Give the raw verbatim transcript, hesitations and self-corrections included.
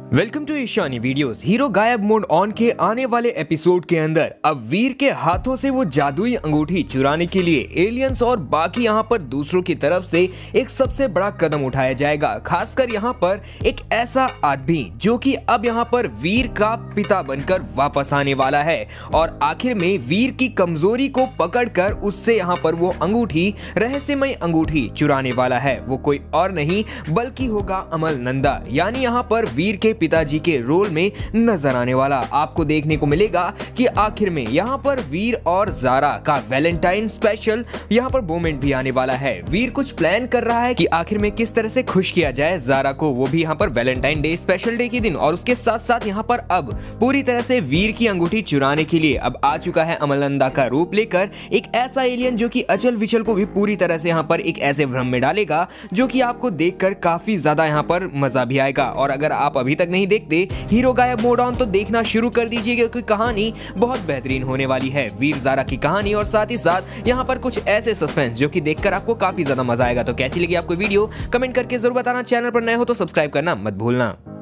Welcome to Ishani videos. Hero गायब mode on के आने वाले एपिसोड के अंदर अब वीर के हाथों से वो जादुई अंगूठी चुराने के लिए एलियंस और बाकी यहाँ पर दूसरों की तरफ से एक सबसे बड़ा कदम उठाया जाएगा। खासकर यहाँ पर एक ऐसा आदमी जो कि अब यहाँ पर वीर का पिता बनकर वापस आने वाला है और आखिर में वीर की कमजोरी को पकड़कर उससे यहाँ पर वो अंगूठी, रहस्यमय अंगूठी चुराने वाला है। वो कोई और नहीं बल्कि होगा अमल नंदा, यानी यहाँ पर वीर के पिताजी के रोल में नजर आने वाला। आपको देखने को मिलेगा कि आखिर में यहाँ पर वीर और ज़ारा का वैलेंटाइन स्पेशल यहाँ पर मोमेंट भी आने वाला है। वीर कुछ प्लान कर रहा है कि आखिर में किस तरह से खुश किया जाए ज़ारा को, वो भी यहाँ पर वैलेंटाइन डे स्पेशल डे के दिन। और उसके साथ साथ यहाँ पर अब पूरी तरह से वीर की अंगूठी चुराने के लिए अब आ चुका है अमलनंदा का रूप लेकर एक ऐसा एलियन जो कि अचल विचल को भी पूरी तरह से यहाँ पर एक ऐसे भ्रम में डालेगा जो कि आपको देखकर काफी ज्यादा यहाँ पर मजा भी आएगा। और अगर आप अभी तक नहीं देखते हीरो गायब मोड ऑन तो देखना शुरू कर दीजिए, क्योंकि कहानी बहुत बेहतरीन होने वाली है। वीर ज़ारा की कहानी और साथ ही साथ यहाँ पर कुछ ऐसे सस्पेंस जो कि देखकर आपको काफी ज्यादा मजा आएगा। तो कैसी लगी आपको वीडियो कमेंट करके जरूर बताना। चैनल पर नए हो तो सब्सक्राइब करना मत भूलना।